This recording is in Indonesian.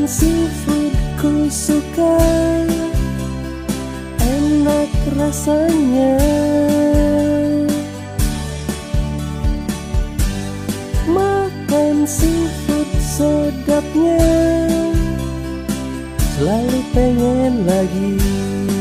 seafood ku suka, enak rasanya. Makan seafood sedapnya, selalu pengen lagi.